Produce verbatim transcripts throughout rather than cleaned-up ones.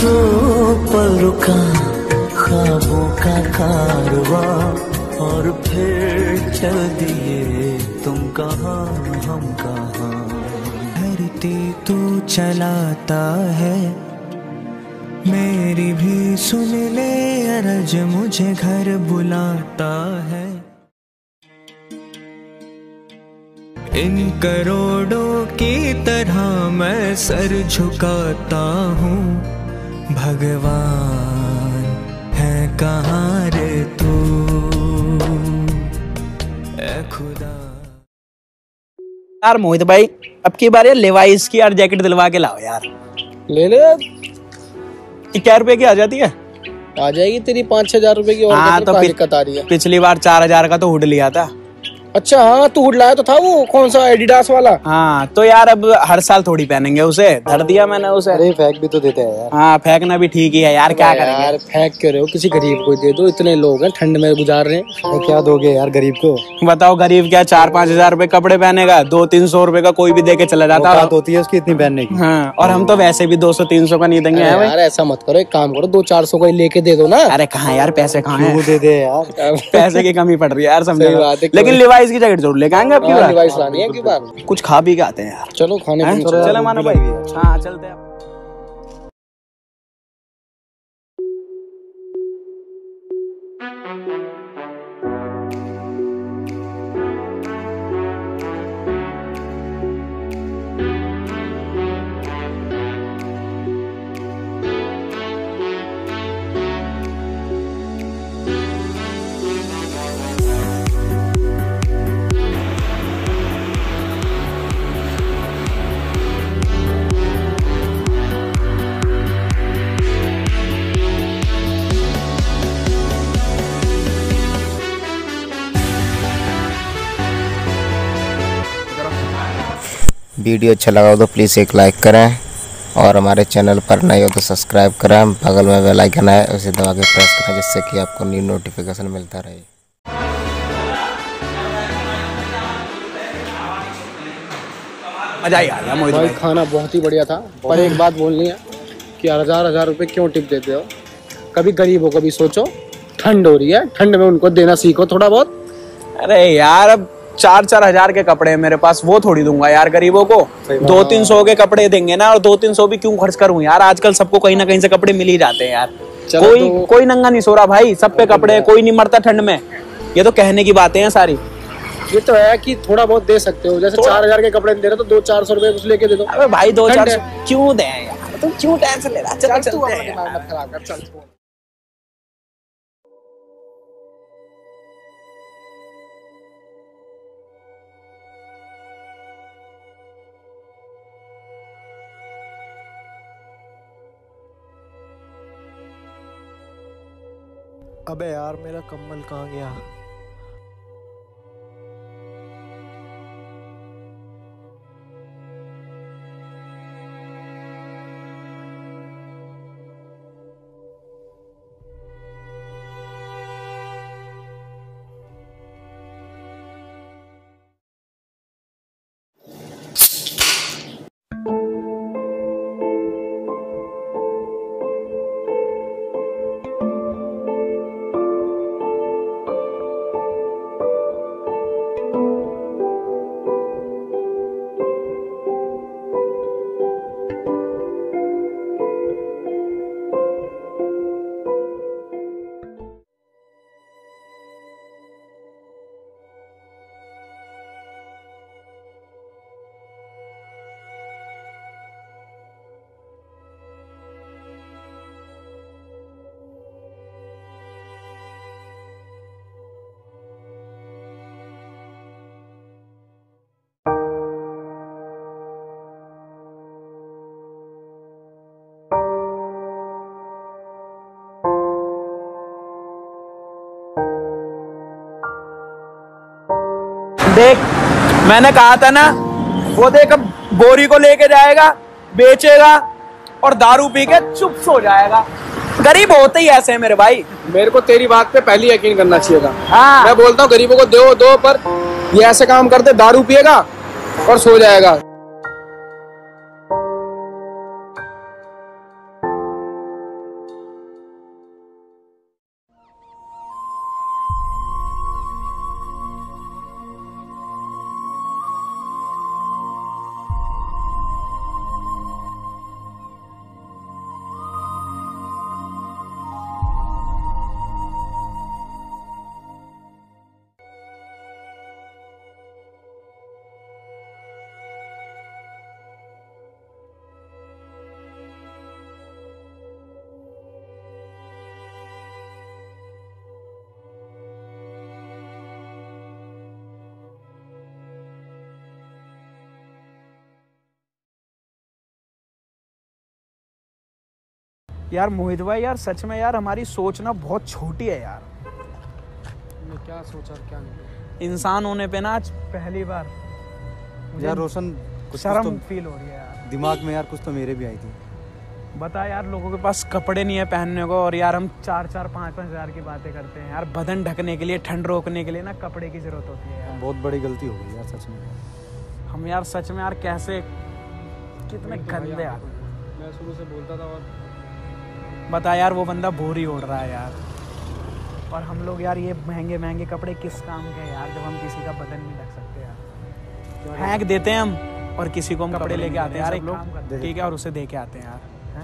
दो पल रुका ख्वाबों का कारवां और फिर चल दिए तुम कहाँ हम कहाँ। धरती तू चलाता है मेरी भी सुन ले अरज मुझे घर बुलाता है। इन करोड़ों की तरह मैं सर झुकाता हूँ, भगवान है कहाँ रे तू ऐ खुदा। यार मोहित भाई अब की बार ये लेवाइस की यार जैकेट दिलवा के लाओ यार। ले ले यार। क्या रुपए की आ जाती है? आ जाएगी तेरी पाँच छह हजार रुपए की। और हाँ तो दिक्कत आ रही है। पिछली बार चार हजार का तो हुड लिया था। अच्छा हाँ तू हुड लाया तो था, वो कौन सा एडिडास वाला? हाँ तो यार अब हर साल थोड़ी पहनेंगे उसे, धर दिया मैंने उसे। अरे फेंक भी तो देते हैं यार। हाँ फेंकना भी ठीक ही है यार, क्या करेंगे यार। फेंक क्यों रहे हो, किसी गरीब को दे दो, इतने लोग हैं ठंड में गुजार रहे हैं। क्या दोगे यार गरीब को? बताओ गरीब क्या चार पाँच हजार रूपए कपड़े पहनेगा, दो तीन सौ रूपए का कोई भी दे के चला जाता है। होती है उसकी इतनी पहनने की। हाँ और हम तो वैसे भी दो सौ तीन सौ का नहीं देंगे यार। ऐसा मत करो, एक काम करो दो चार सौ का लेके दे दो ना। अरे कहाँ यार पैसे कहाँ है? दे दे यार। पैसे की कमी पड़ रही है यार समझ। लेकिन लिवाइस की जैकेट जरूर लेके आएंगे अब की बार। लिवाइस लानी है की बार। कुछ खा पी के आते हैं यार। चलो खाने पीने चलो। चलो मानो भाई। हाँ चलते हैं। वीडियो अच्छा लगा हो तो प्लीज़ एक लाइक करें और हमारे चैनल पर नए हो तो सब्सक्राइब करें। बगल में बेल आइकन है उसे दबा के प्रेस करें जिससे कि आपको न्यू नोटिफिकेशन मिलता रहे। मजा ही आ गया मोहित भाई। भाई खाना बहुत ही बढ़िया था, पर एक बात बोलनी है कि हजार हजार रुपए क्यों टिप देते हो? कभी गरीबों को भी सोचो, ठंड हो रही है, ठंड में उनको देना सीखो थोड़ा बहुत। अरे यार अब चार चार हजार के कपड़े हैं मेरे पास, वो थोड़ी दूंगा यार गरीबों को। दो तीन सौ के कपड़े देंगे ना, और दो तीन सौ भी क्यों खर्च करूं यार, आजकल सबको कहीं ना कहीं से कपड़े मिल ही जाते हैं यार। कोई तो... कोई नंगा नहीं सो रहा भाई, सब पे कपड़े, कोई नहीं मरता ठंड में। ये तो कहने की बातें हैं सारी। ये तो है कि थोड़ा बहुत दे सकते हो, जैसे चार हजार के कपड़े दे रहे तो दो चार सौ रुपए कुछ लेके दे दो। अबे भाई दो चार क्यों दे यार, तुम क्यों टेंशन ले रहा? चल चलते हैं चल। अबे यार मेरा कम्बल कहाँ गया? देख मैंने कहा था ना, वो देख अब गोरी को लेके जाएगा, बेचेगा और दारू पी के चुप सो जाएगा। गरीब होते ही ऐसे हैं मेरे भाई। मेरे को तेरी बात पे पहले यकीन करना चाहिए था। हाँ। मैं बोलता हूँ गरीबों को दो दो, पर ये ऐसे काम करते, दारू पिएगा और सो जाएगा। यार मोहित भाई यार सच में यार हमारी सोच ना बहुत छोटी है यार। मैं क्या सोचा क्या नहीं। इंसान होने पे ना आज पहली बार यार रोशन कुछ शर्म तो फील हो रही है यार दिमाग में यार कुछ तो मेरे भी आई थी। बता यार लोगों के पास कपड़े नहीं है पहनने को और यार हम चार चार पाँच पाँच हजार की बातें करते हैं यार। बदन ढकने के लिए ठंड रोकने के लिए ना कपड़े की जरूरत होती है यार। बहुत बड़ी गलती हो गई यार सच में। हम यार सच में यार कैसे कितने गंदे यार। मैं शुरू से बोलता था और बता यार वो बंदा बोरी ओढ़ रहा है यार और हम लोग यार ये महंगे महंगे कपड़े किस काम के हैं यार जब हम किसी का बदन नहीं ढक सकते यार। फेंक देते हैं हम और किसी को हम कपड़े लेके आते हैं यार एक काम करते हैं ठीक है और उसे दे के आते हैं यार।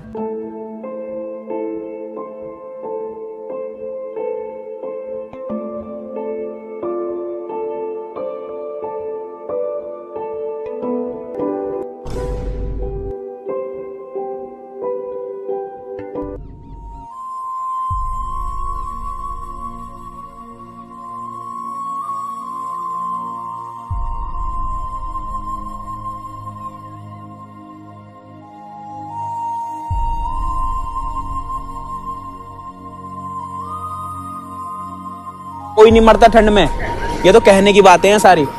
कोई नहीं मरता ठंड में, ये तो कहने की बातें हैं सारी।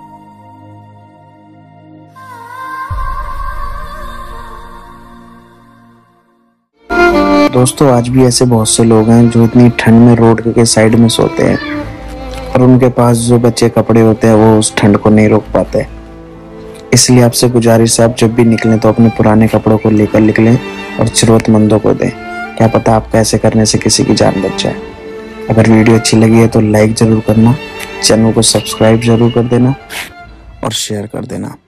दोस्तों आज भी ऐसे बहुत से लोग हैं जो इतनी ठंड में रोड के साइड में सोते हैं और उनके पास जो बचे कपड़े होते हैं वो उस ठंड को नहीं रोक पाते। इसलिए आपसे गुजारिश है आप जब भी निकलें तो अपने पुराने कपड़ों को लेकर निकलें और जरूरतमंदों को दें। क्या पता आपका ऐसे करने से किसी की जान बच जाए। अगर वीडियो अच्छी लगी है तो लाइक जरूर करना, चैनल को सब्सक्राइब जरूर कर देना और शेयर कर देना।